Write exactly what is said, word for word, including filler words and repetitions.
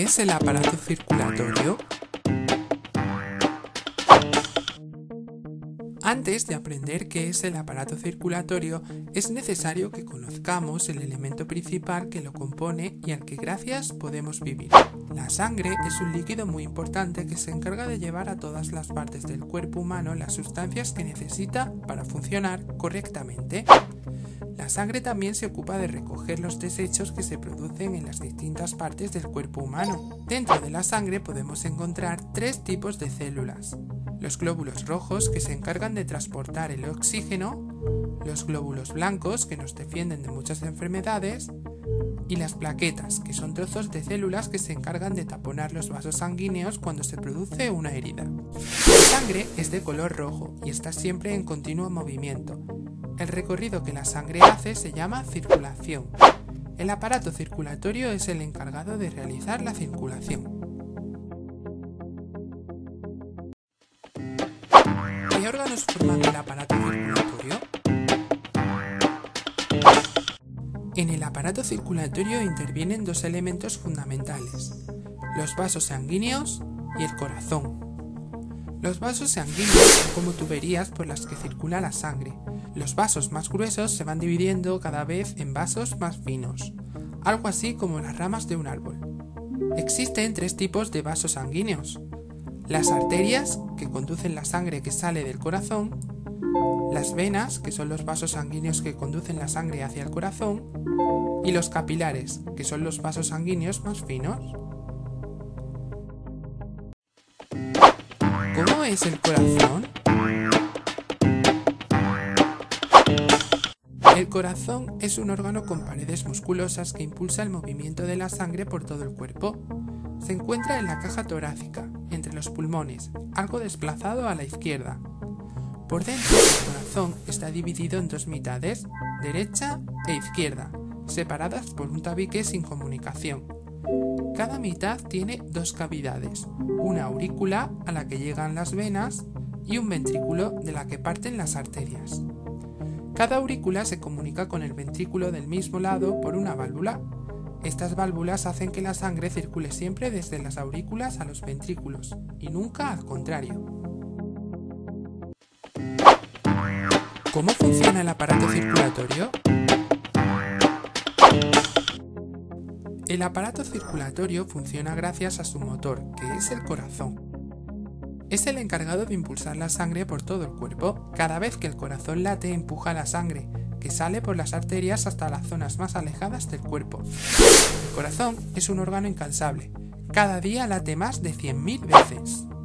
es el aparato circulatorio? Antes de aprender qué es el aparato circulatorio, es necesario que conozcamos el elemento principal que lo compone y al que gracias podemos vivir. La sangre es un líquido muy importante que se encarga de llevar a todas las partes del cuerpo humano las sustancias que necesita para funcionar correctamente. La sangre también se ocupa de recoger los desechos que se producen en las distintas partes del cuerpo humano. Dentro de la sangre podemos encontrar tres tipos de células: los glóbulos rojos, que se encargan de transportar el oxígeno, los glóbulos blancos, que nos defienden de muchas enfermedades, y las plaquetas, que son trozos de células que se encargan de taponar los vasos sanguíneos cuando se produce una herida. La sangre es de color rojo y está siempre en continuo movimiento. El recorrido que la sangre hace se llama circulación. El aparato circulatorio es el encargado de realizar la circulación. ¿Qué órganos forman el aparato circulatorio? En el aparato circulatorio intervienen dos elementos fundamentales: los vasos sanguíneos y el corazón. Los vasos sanguíneos son como tuberías por las que circula la sangre. Los vasos más gruesos se van dividiendo cada vez en vasos más finos, algo así como las ramas de un árbol. Existen tres tipos de vasos sanguíneos: las arterias, que conducen la sangre que sale del corazón; las venas, que son los vasos sanguíneos que conducen la sangre hacia el corazón; y los capilares, que son los vasos sanguíneos más finos. ¿Cómo es el corazón? El corazón es un órgano con paredes musculosas que impulsa el movimiento de la sangre por todo el cuerpo. Se encuentra en la caja torácica, entre los pulmones, algo desplazado a la izquierda. Por dentro, el corazón está dividido en dos mitades, derecha e izquierda, separadas por un tabique sin comunicación. Cada mitad tiene dos cavidades, una aurícula a la que llegan las venas y un ventrículo de la que parten las arterias. Cada aurícula se comunica con el ventrículo del mismo lado por una válvula. Estas válvulas hacen que la sangre circule siempre desde las aurículas a los ventrículos y nunca al contrario. ¿Cómo funciona el aparato circulatorio? El aparato circulatorio funciona gracias a su motor, que es el corazón. Es el encargado de impulsar la sangre por todo el cuerpo. Cada vez que el corazón late, empuja la sangre, que sale por las arterias hasta las zonas más alejadas del cuerpo. El corazón es un órgano incansable. Cada día late más de cien mil veces.